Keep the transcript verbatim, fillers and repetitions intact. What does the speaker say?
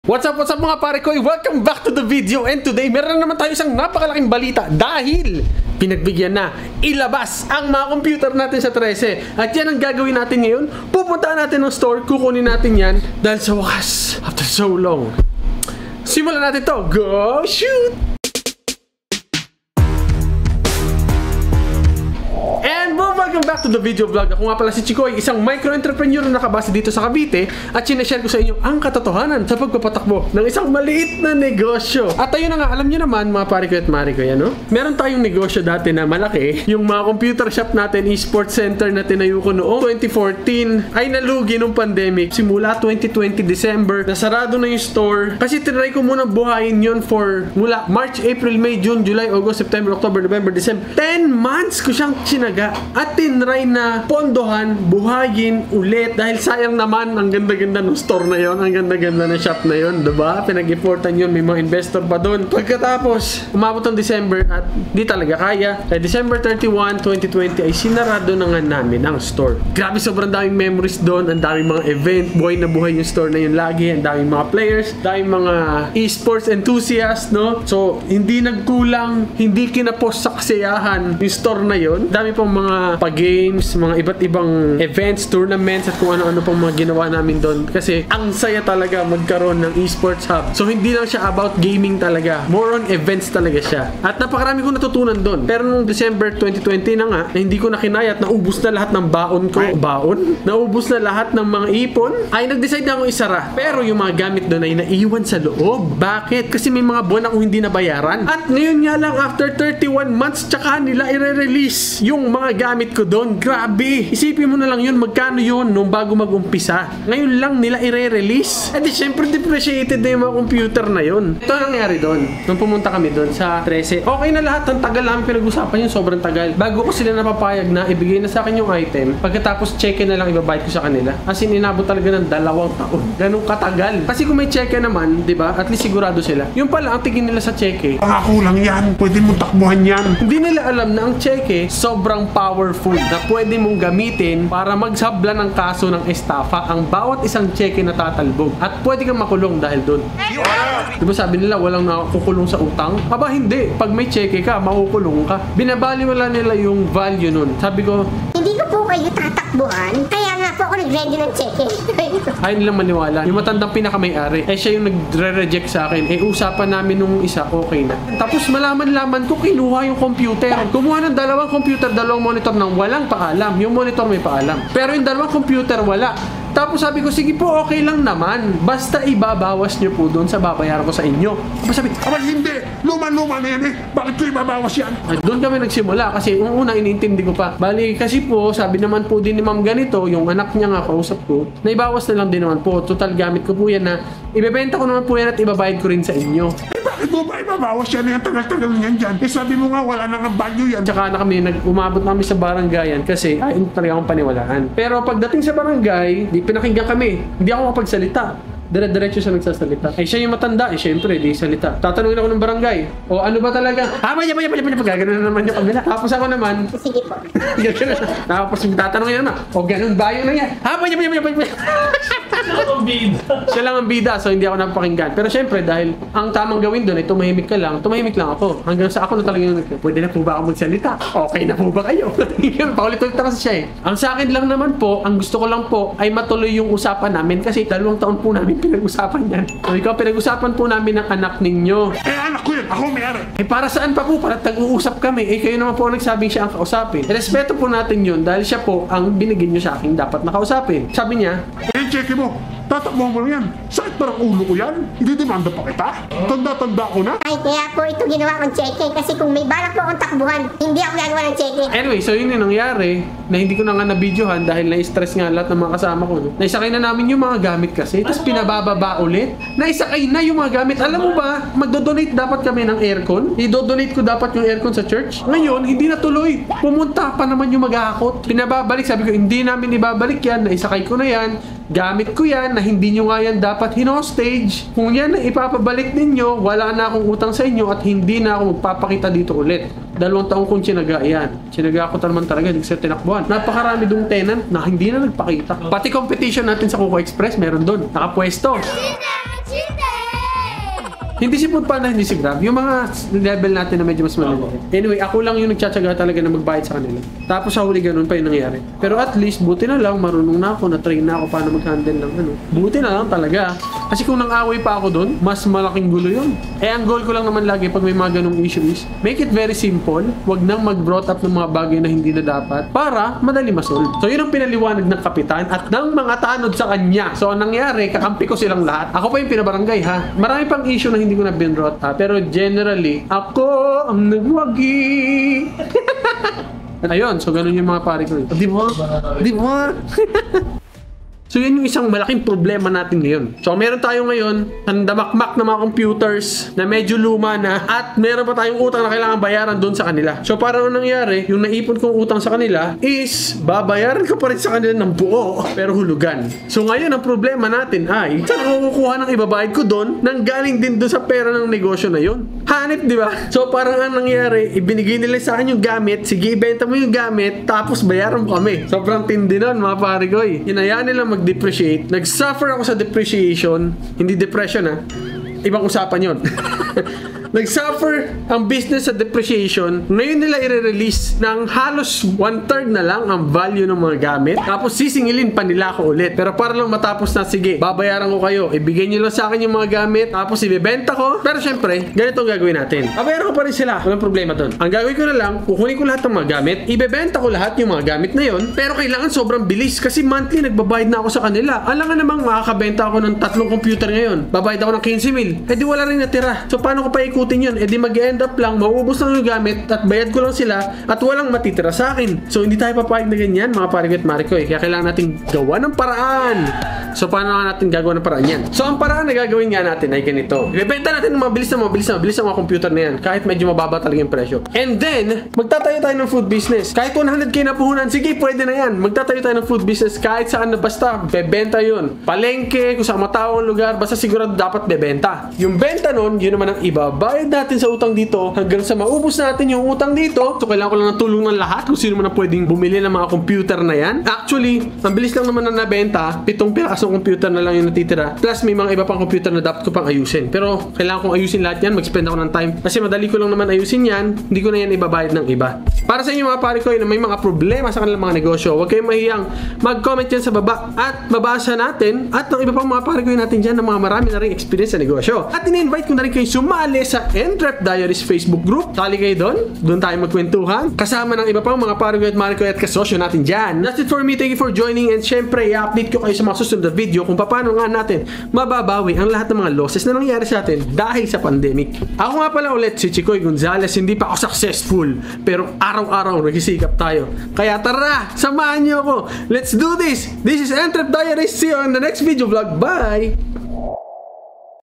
What's up, what's up mga pare ko? Welcome back to the video. And today, meron naman tayo isang napakalaking balita dahil pinagbigyan na ilabas ang mga computer natin sa trese. At yan ang gagawin natin ngayon. Pupuntaan natin ng store, kukunin natin yan dahil sa wakas, after so long. Simulan natin to. Go shoot! And boom, welcome back to the video vlog. Ako nga pala si Chikoy, isang micro-entrepreneur na nakabase dito sa Cavite at sinashare ko sa inyo ang katotohanan sa pagpapatakbo ng isang maliit na negosyo. At ayun na nga, alam nyo naman mga pare ko at mare ko yan, no? Meron tayong negosyo dati na malaki. Yung mga computer shop natin, e-sports center na tinayo ko noong twenty fourteen ay nalugi nung pandemic. Simula twenty twenty December, nasarado na yung store. Kasi tinry ko munang buhayin yun for mula March, April, May, June, July, August, September, October, November, December. ten months ko siyang sinaga. At tinry na pondohan, buhayin ulit. Dahil sayang naman, ang ganda-ganda ng store na yon, ang ganda-ganda ng shop na yon, diba? Pinag-importan yun, may mga investor pa doon. Pagkatapos, umabot ng December at di talaga kaya. Kaya December thirty-first, twenty twenty ay sinarado na nga namin ang store. Grabe, sobrang daming memories doon, ang daming mga event, buhay na buhay yung store na yun lagi, ang daming mga players, daming mga esports enthusiasts, no? So, hindi nagkulang, hindi kinapos sa kasiyahan yung store na yun. Dami pang mga pag-games, mga iba't ibang events, tournaments, at kung ano-ano pang mga ginawa namin doon. Kasi ang saya talaga magkaroon ng esports hub. So hindi lang siya about gaming talaga. More on events talaga siya. At napakarami kong natutunan doon. Pero nung December twenty twenty na nga, na hindi ko na kinaya at naubos na lahat ng baon ko. Baon? Naubos na lahat ng mga ipon. Ay nag-decide na akong isara. Pero yung mga gamit doon ay naiwan sa loob. Bakit? Kasi may mga buwan akong hindi nabayaran. At ngayon nga lang, after thirty-one months, tsaka nila i-release yung mga gamit ko doon. Grabe! Isipin mo na lang yun, magkano yun nung bago mag-umpisa. Ngayon lang nila i-release. Eh di syempre depreciated na yung mga computer na yun. Ito ang nangyari doon. Nung pumunta kami doon sa trese, okay na lahat. Ang tagal namin pinag-usapan yun, sobrang tagal. Bago ko sila napapayag na ibigay na sa akin yung item, pagkatapos check-in na lang ibabayad ko sa kanila. As in, inabot talaga ng dalawang taon. Ganun katagal. Kasi kung may check-in naman, di ba, at least sigurado sila. Yung pala, ang tingin nila sa check-in, pangako lang yan. Pwede mo takbuhan yan. Hindi nila alam na ang cheque sobrang powerful na pwede mong gamitin para magsabla ng kaso ng estafa ang bawat isang cheque na tatalbog. At pwede kang makulong dahil doon. Diba sabi nila walang nakukulong sa utang? Aba hindi. Pag may cheque ka, makukulong ka. Binabaliwala nila yung value nun. Sabi ko, hindi ko po kayo tatakbuhan. Kaya nga po ako nag-ready ng cheque. ayaw nilang maniwala. Yung matandang pinaka-may-ari, eh siya yung nagre-reject sa akin. Eh usapan namin nung isa, okay na. Tapos malaman-laman ko, kinuha yung computer. Kumuha ng dalawang computer, dalawang monitor nang walang paalam. Yung monitor may paalam. Pero yung dalawang computer, wala. Tapos sabi ko, sige po, okay lang naman. Basta ibabawas nyo po doon sa babayaran ko sa inyo. Tapos sabi, Aba hindi! Luma-luma na yan eh! Bakit ko ibabawas yan? ay, doon kami nagsimula kasi yung una iniintindi ko pa. Bali kasi po, sabi naman po din ni ma'am ganito, yung anak niya nga kausap ko, na ibawas na lang din naman po. Total gamit ko po yan na ibebenta ko naman po yan at ibabayad ko rin sa inyo. Eh bakit mo ba ibabawas yan? Ang tagal-tagal niyan dyan. Eh sabi mo nga wala nang value yan. Tsaka na kami, nag-umabot namin sa barangayan kasi ay, hindi talaga akong paniwalaan. Pero pagdating sa barangay, di pinakinggan kami. Hindi ako makapagsalita. Dire-diretso siya nagsasalita. Ay, siya yung matanda. Eh, syempre, di salita. Tatanungin ako ng barangay. O, ano ba talaga? Ah, maya, maya, maya, maya. Gagano na naman yung kabila. Tapos ako naman. Sige po. Gagano na. Tapos tatanungin naman. O, ganun ba yun na yan? Ah, maya, maya, maya, maya. Siya lang ang bida, so hindi ako napakinggan. Pero syempre, dahil ang tamang gawin doon ay tumahimik ka lang, tumahimik lang ako. Hanggang sa ako na talaga yung pwede na po ba ako magsalita? Okay na po ba kayo? Paulit-ulit na kasi siya eh. Ang sa akin lang naman po, ang gusto ko lang po ay matuloy yung usapan namin kasi dalawang taon po namin pinag-usapan yan. So ikaw, pinag-usapan po namin ng anak ninyo. Eh anak ko yan! Ako may-ari! Eh para saan pa po? Para tag-uusap kami. Eh kayo naman po ang nagsabing siya ang kausapin. Eh, respeto po natin yun dahil siya po ang binigyan nyo sa akin dapat nakausapin. Sabi niya, Eh check mo! Tatakbuhan mo lang yan! Sakit parang ulo ko yan! Hindi demanda pa kita! Tanda-tanda ko na! Ay, kaya po ito ginawa kong cheque. Kasi kung may balak po akong takbuhan, hindi ako gagawa ng cheque. anyway, so yun yung nangyari na hindi ko na nga na-videohan dahil na-stress nga lahat ng mga kasama ko. No? Naisakay na namin yung mga gamit kasi, tapos pinabababa ulit. Naisakay na yung mga gamit. Alam mo ba, magdodonate dapat kami ng aircon. I-donate ko dapat yung aircon sa church. Ngayon, hindi na tuloy. Pumunta pa naman yung mag-aakot. Pinababalik, sabi ko, hindi namin ibabalik yan. Naisakay ko na yan. Gamit ko yan na hindi nyo nga yan dapat hinostage. Kung yan na ipapabalik ninyo, wala na akong utang sa inyo at hindi na ako magpapakita dito ulit. Dalawang taong kong tsinaga yan. Tsinaga ko naman talaga, hindi sa tinakbuhan. Napakarami dong tenant na hindi na nagpakita. Pati competition natin sa Coco Express, meron doon. Nakapwesto. Chine! Chine! Hindi si Food Panda, hindi si Grab. Yung mga level natin na medyo mas maliliit. Anyway, ako lang yung nagtsatsaga talaga na magbayad sa kanila. Tapos sa huli ganun pa yung nangyari. Pero at least, buti na lang, marunong na ako, na-train na ako paano mag-handle ng ano. Buti na lang talaga. Kasi kung nang-away pa ako doon, mas malaking gulo yun. Eh, ang goal ko lang naman lagi pag may mga ganung issue is, make it very simple. Huwag nang mag-brought up ng mga bagay na hindi na dapat para madali masolve. So, yun ang pinaliwanag ng kapitan at ng mga tanod sa kanya. So, ang nangyari, kakampi ko silang lahat. Ako pa yung pinabarangay, ha? Marami pang issue na hindi ko na binrot, ha? Pero generally, ako ang nagwagi. Ayun, so ganun yung mga pare ko. Di ba? Di ba? So yun yung isang malaking problema natin ngayon. So meron tayo ngayon ang damakmak na mga computers na medyo luma na at meron pa tayong utang na kailangan bayaran doon sa kanila. So parang anong nangyari, yung naipon kong utang sa kanila is babayaran ko pa rin sa kanila ng buo pero hulugan. So ngayon ang problema natin ay saan ako kukuha ng ibabayad ko doon nang galing din doon sa pera ng negosyo na yun? Hanip, di ba? So parang anong nangyari, ibinigay nila sa akin yung gamit, sige ibenta mo yung gamit tapos bayaran mo kami. Sobrang tindi nun mga pare ko eh. Hinayaan nila mag depreciate. Nag-suffer ako sa depreciation. Hindi depression ha. Ibang usapan yun. Nag-suffer ang business sa depreciation. Ngayon nila i-release ng halos one-third na lang ang value ng mga gamit. Tapos sisingilin pa nila ako ulit. Pero para lang matapos na, sige, babayaran ko kayo. Ibigay nyo lang sa akin yung mga gamit. Tapos ibebenta ko. Pero syempre, ganito ang gagawin natin. Babayaran ko pa rin sila. Walang problema doon. Ang gagawin ko na lang, kukunin ko lahat ng mga gamit. Ibebenta ko lahat yung mga gamit na yon. Pero kailangan sobrang bilis. Kasi monthly, nagbabayad na ako sa kanila. Alam nga namang makakabenta ako ng tatlong computer ngayon. Babayad ako ng fifteen mil. Eh di wala rin natira. So paano ko pa ikutin yun? Eh di mag-end up lang, mauubos lang yung gamit at bayad ko lang sila at walang matitira sa akin. So hindi tayo papayag na ganyan mga parigot mariko eh. Kaya kailangan natin gawa ng paraan. So paano nga natin gagawa ng paraan yan? So ang paraan na gagawin nga natin ay ganito. Ibebenta natin ng mabilis na mabilis na mabilis ang mga computer na yan kahit medyo mababa talaga yung presyo. And then, magtatayo tayo ng food business. Kahit one hundred K na puhunan, sige pwede na yan. Magtatayo tayo ng food business kahit saan na basta bebenta yun. Palengke, kung saan matao ang lugar, basta sigurado dapat bebenta. Yung benta nun, yun naman ang ibabayad natin sa utang dito hanggang sa maubos natin yung utang dito. So kailangan ko lang ng tulong ng lahat kung sino man na pwedeng bumili ng mga computer na yan. Actually, ang bilis lang naman na nabenta. Pitong pirasong computer na lang yung natitira. Plus may mga iba pang computer na dapat ko pang ayusin. Pero kailangan kong ayusin lahat yan. Mag-spend ako ng time. Kasi madali ko lang naman ayusin yan. Hindi ko na yan ibabayad ng iba. Para sa inyo mga pare ko na may mga problema sa kanilang mga negosyo, huwag kayong mahiyang mag-comment yan sa baba at mabasa natin at ng iba pang mga pare ko natin dyan ng mga marami na rin experience sa negosyo. At in-invite ko na rin kayo sumali sa Entrep Diaries Facebook group. Sali kayo doon. Doon tayo magkwentuhan. Kasama ng iba pang mga pare ko at mare ko at kasosyo natin dyan. That's it for me. Thank you for joining and syempre i-update ko kayo sa mga susunod na video kung paano nga natin mababawi ang lahat ng mga losses na nangyari sa atin dahil sa pandemic. Ako nga pala ulit si Chicoy Gonzales. Hindi pa ako successful pero araw-araw nagsisikap tayo. Kaya tara, samahan niyo ako. Let's do this. This is Entrep Diaries. See you on the next video vlog. Bye!